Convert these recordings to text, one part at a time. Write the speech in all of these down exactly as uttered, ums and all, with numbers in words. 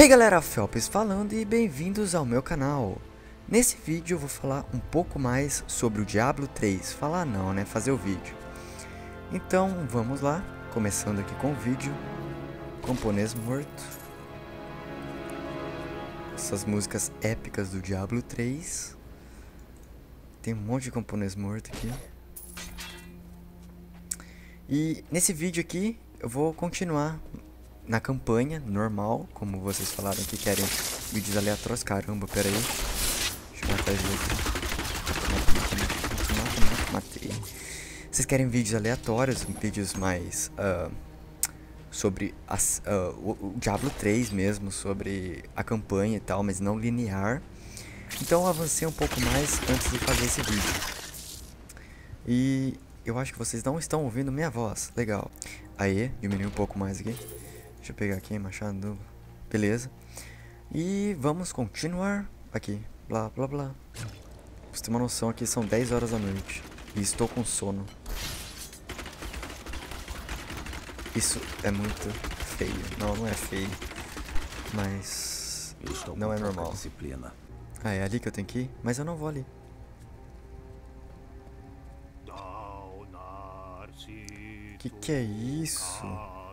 Hey galera, Felps falando e bem-vindos ao meu canal. Nesse vídeo eu vou falar um pouco mais sobre o Diablo três. Falar não, né? Fazer o vídeo. Então vamos lá, começando aqui com o vídeo. Camponês Morto. Essas músicas épicas do Diablo três. Tem um monte de camponês morto aqui. E nesse vídeo aqui eu vou continuar na campanha normal, como vocês falaram que querem vídeos aleatórios. Caramba, pera aí. Deixa eu matar ele aqui. Matei. Vocês querem vídeos aleatórios, vídeos mais uh, sobre as, uh, o, o Diablo três mesmo, sobre a campanha e tal, mas não linear. Então eu avancei um pouco mais antes de fazer esse vídeo. E eu acho que vocês não estão ouvindo minha voz. Legal. Aí, diminui um pouco mais aqui. Deixa eu pegar aqui, machado. Beleza. E vamos continuar aqui. Blá, blá, blá. Pra você ter uma noção, aqui são dez horas da noite. E estou com sono. Isso é muito feio. Não, não é feio. Mas estou não é normal. Disciplina. Ah, é ali que eu tenho que ir? Mas eu não vou ali. Que que é isso?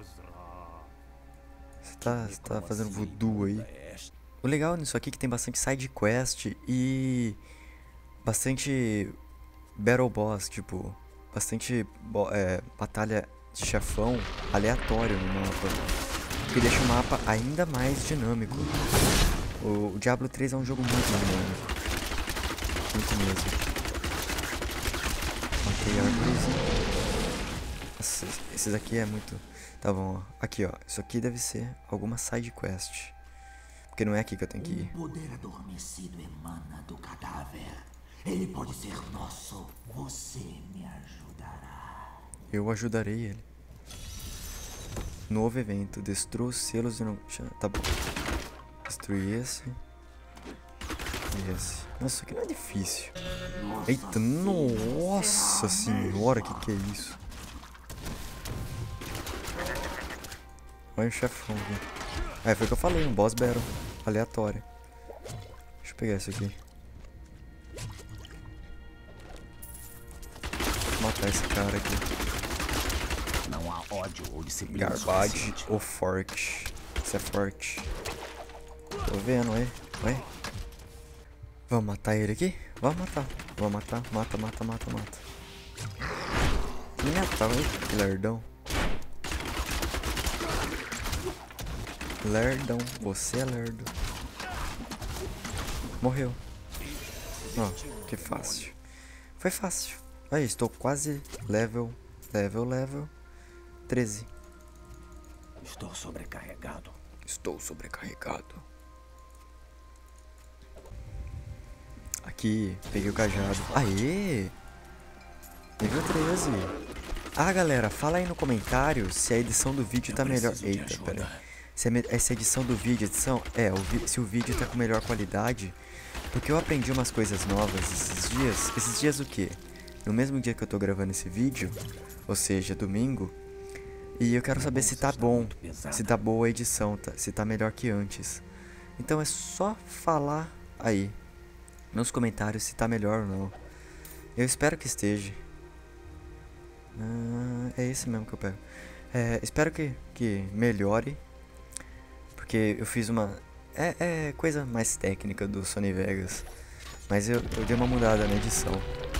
Você tá, você tá fazendo voodoo aí? O legal nisso aqui é que tem bastante side quest e bastante battle boss, tipo, bastante é, batalha de chefão aleatório no mapa, que deixa o mapa ainda mais dinâmico. O, o Diablo três é um jogo muito dinâmico, muito mesmo. Matei a árvore. Nossa, esses aqui é muito... Tá bom, ó. Aqui, ó. Isso aqui deve ser alguma side quest. Porque não é aqui que eu tenho que ir. O poder adormecido emana do cadáver. Ele pode ser nosso. Você me ajudará. Eu ajudarei ele. Novo evento. Destrua os selos de... Tá bom. Destruir esse. E esse. Nossa, isso aqui não é difícil. Nossa, eita, nossa senhora, que que é isso? Olha o chefão aqui. Ah, foi o que eu falei, um boss battle aleatório. Deixa eu pegar isso aqui. Vou matar esse cara aqui. Não há ódio ou disciplina. Garbage ou forte. Isso é forte. Tô vendo, ué. Ué. Vamos matar ele aqui? Vamos matar. Vamos matar. Mata, mata, mata, mata. Me matar, ué. Lerdão. Lerdão, você é lerdo. Morreu. Ó, oh, que fácil. Foi fácil. Aí, estou quase level, level, level treze. Estou sobrecarregado. Estou sobrecarregado. Aqui, peguei o cajado. Aê! Nível treze. Ah, galera, fala aí no comentário se a edição do vídeo tá melhor. Eita, pera aí. Se essa edição do vídeo, edição, é, o vi, se o vídeo tá com melhor qualidade, porque eu aprendi umas coisas novas esses dias. Esses dias o quê? No mesmo dia que eu tô gravando esse vídeo, ou seja, domingo, e eu quero saber se tá bom, se tá boa a edição, tá, se tá melhor que antes. Então é só falar aí, nos comentários, se tá melhor ou não. Eu espero que esteja. Ah, é esse mesmo que eu pego. É, espero que, que melhore. Porque eu fiz uma... É, é coisa mais técnica do Sony Vegas. Mas eu, eu dei uma mudada na edição.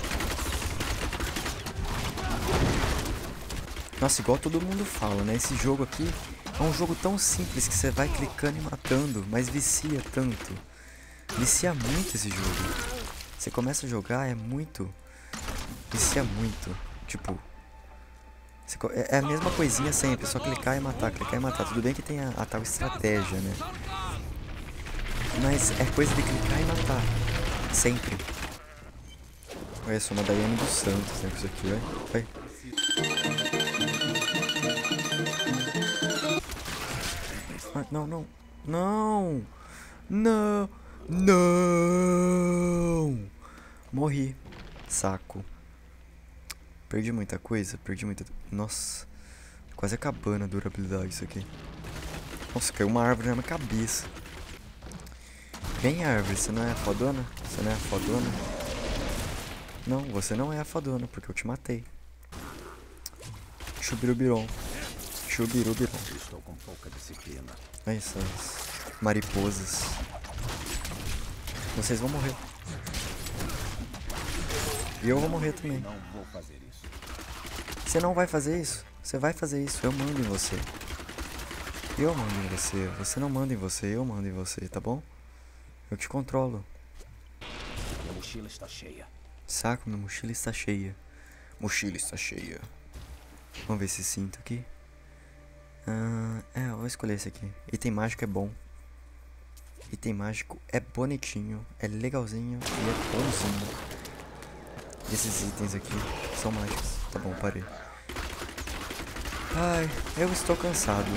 Nossa, igual todo mundo fala, né? Esse jogo aqui é um jogo tão simples que você vai clicando e matando. Mas vicia tanto. Vicia muito esse jogo. Você começa a jogar, é muito... Vicia muito. Tipo... É a mesma coisinha sempre, só clicar e matar, clicar e matar. Tudo bem que tem a, a tal estratégia, né? Mas é coisa de clicar e matar. Sempre. Olha só, uma Daiane dos Santos, né? Com isso aqui, olha. Ah, não, não. Não! Não! Não! Morri. Saco. Perdi muita coisa, perdi muita... Nossa, quase acabando a durabilidade isso aqui. Nossa, caiu uma árvore na minha cabeça. Vem, árvore, você não é a fodona? Você não é a fodona? Não, você não é a fodona, porque eu te matei. Chubirubiron. Chubirubiron. Estou com pouca disciplina. Olha essas mariposas. Vocês vão morrer. E eu vou morrer também. Não vou fazer isso. Você não vai fazer isso? Você vai fazer isso. Eu mando em você. Eu mando em você. Você não manda em você. Eu mando em você, tá bom? Eu te controlo. Minha mochila está cheia. Saco, minha mochila está cheia. Mochila está cheia. Vamos ver esse cinto aqui. Ah, é, eu vou escolher esse aqui. Item mágico é bom. Item mágico é bonitinho, é legalzinho e é bonzinho. Esses itens aqui são mágicos. Tá bom, parei. Ai, eu estou cansado.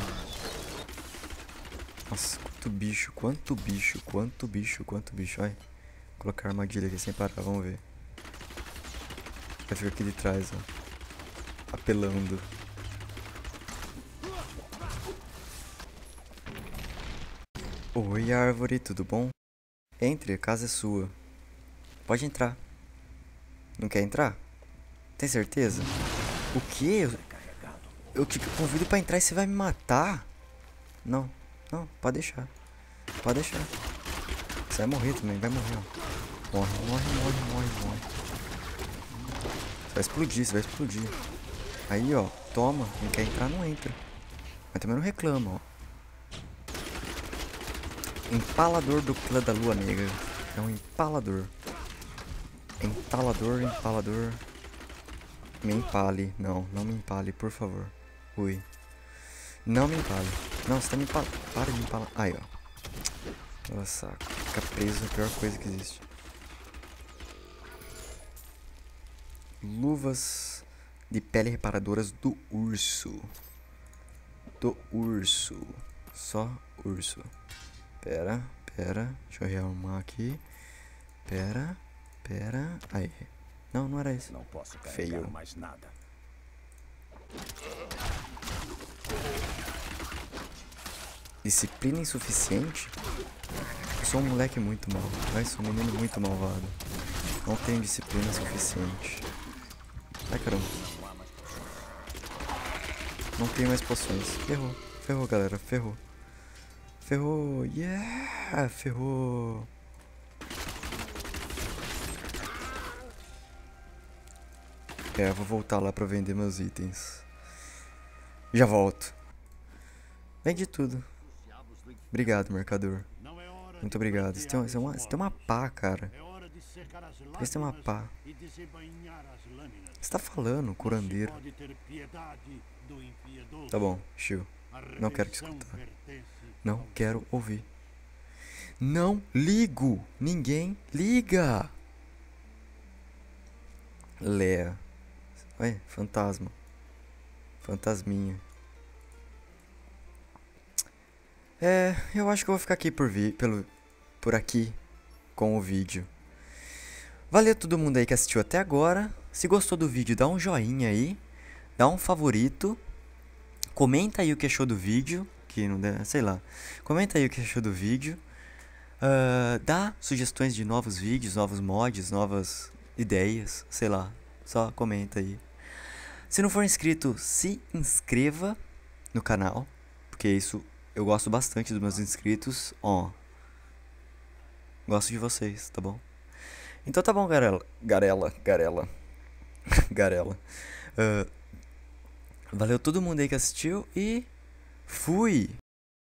Nossa, quanto bicho, quanto bicho, quanto bicho, quanto bicho. Ai, vou colocar armadilha aqui sem parar, vamos ver. Vai ficar aqui de trás, ó. Apelando. Oi, árvore, tudo bom? Entre, a casa é sua. Pode entrar. Não quer entrar? Tem certeza? O quê? Eu te convido pra entrar e você vai me matar? Não, não, pode deixar. Pode deixar. Você vai morrer também, vai morrer, ó. Morre, morre, morre, morre, morre. Você vai explodir, você vai explodir. Aí, ó, toma. Não quer entrar, não entra. Mas também não reclama, ó. Empalador do clã da lua negra. É um empalador. Entalador, empalador. Me empale. Não, não me empale, por favor. Ui. Não me empale. Não, você tá me empalando. Para de me empalar. Aí, ó. Nossa, ficar preso é a pior coisa que existe. Luvas de pele reparadoras do urso. Do urso. Só urso. Pera, pera. Deixa eu rearrumar aqui. Pera, pera. Aí. Não, não era isso. Não posso carregar Feio. mais nada. Disciplina insuficiente? Eu sou um moleque muito mal. Mas sou um menino muito malvado. Não tenho disciplina suficiente. Ai, caramba. Não tenho mais poções. Ferrou. Ferrou, galera. Ferrou. Ferrou. Yeah! Ferrou. É, eu vou voltar lá pra vender meus itens. Já volto. Vende tudo. Obrigado, mercador. Muito obrigado. Você tem uma, você tem uma, você tem uma pá, cara. Por que você tem uma pá? Você tá falando, curandeiro. Tá bom, chill. Não quero te escutar. Não quero ouvir. Não ligo. Ninguém liga. Lea. Olha, fantasma. Fantasminha. É, eu acho que eu vou ficar aqui por, vi pelo, por aqui com o vídeo. Valeu todo mundo aí que assistiu até agora. Se gostou do vídeo, dá um joinha aí. Dá um favorito. Comenta aí o que achou do vídeo. Que não dá, sei lá. Comenta aí o que achou do vídeo. Uh, dá sugestões de novos vídeos, novos mods, novas ideias. Sei lá. Só comenta aí. Se não for inscrito, se inscreva no canal. Porque isso eu gosto bastante dos meus inscritos. Ó. Gosto de vocês, tá bom? Então tá bom, garela. Garela, garela. Garela. Uh, valeu todo mundo aí que assistiu e fui!